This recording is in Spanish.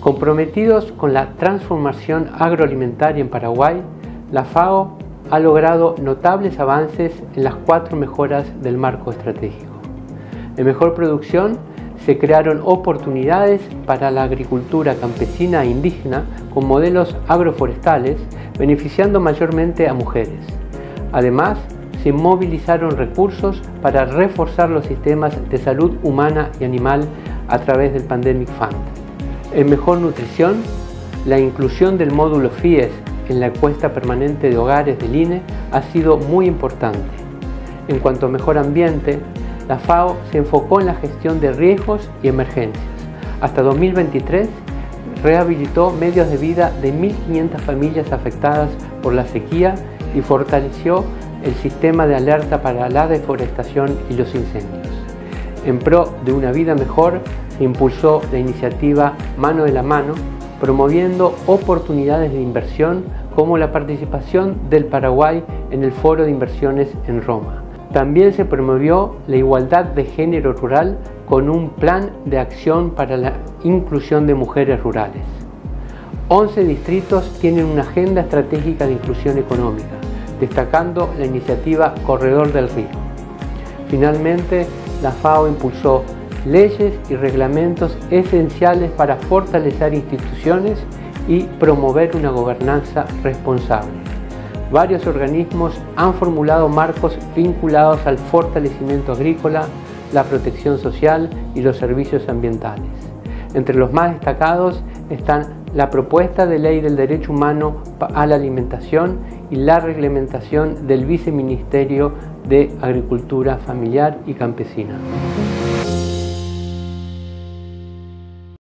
Comprometidos con la transformación agroalimentaria en Paraguay, la FAO ha logrado notables avances en las 4 mejoras del marco estratégico. En mejor producción, se crearon oportunidades para la agricultura campesina e indígena con modelos agroforestales, beneficiando mayormente a mujeres. Además, se movilizaron recursos para reforzar los sistemas de salud humana y animal a través del Pandemic Fund. En mejor nutrición, la inclusión del módulo FIES en la encuesta permanente de hogares del INE ha sido muy importante. En cuanto a mejor ambiente, la FAO se enfocó en la gestión de riesgos y emergencias. Hasta 2023, rehabilitó medios de vida de 1.500 familias afectadas por la sequía y fortaleció el sistema de alerta para la deforestación y los incendios. En pro de una vida mejor, se impulsó la iniciativa Mano de la Mano, promoviendo oportunidades de inversión como la participación del Paraguay en el Foro de Inversiones en Roma. También se promovió la igualdad de género rural con un plan de acción para la inclusión de mujeres rurales. 11 distritos tienen una agenda estratégica de inclusión económica, destacando la iniciativa Corredor del Río. Finalmente, la FAO impulsó leyes y reglamentos esenciales para fortalecer instituciones y promover una gobernanza responsable. Varios organismos han formulado marcos vinculados al fortalecimiento agrícola, la protección social y los servicios ambientales. Entre los más destacados están la propuesta de ley del derecho humano a la alimentación y la reglamentación del Viceministerio de Agricultura Familiar y Campesina.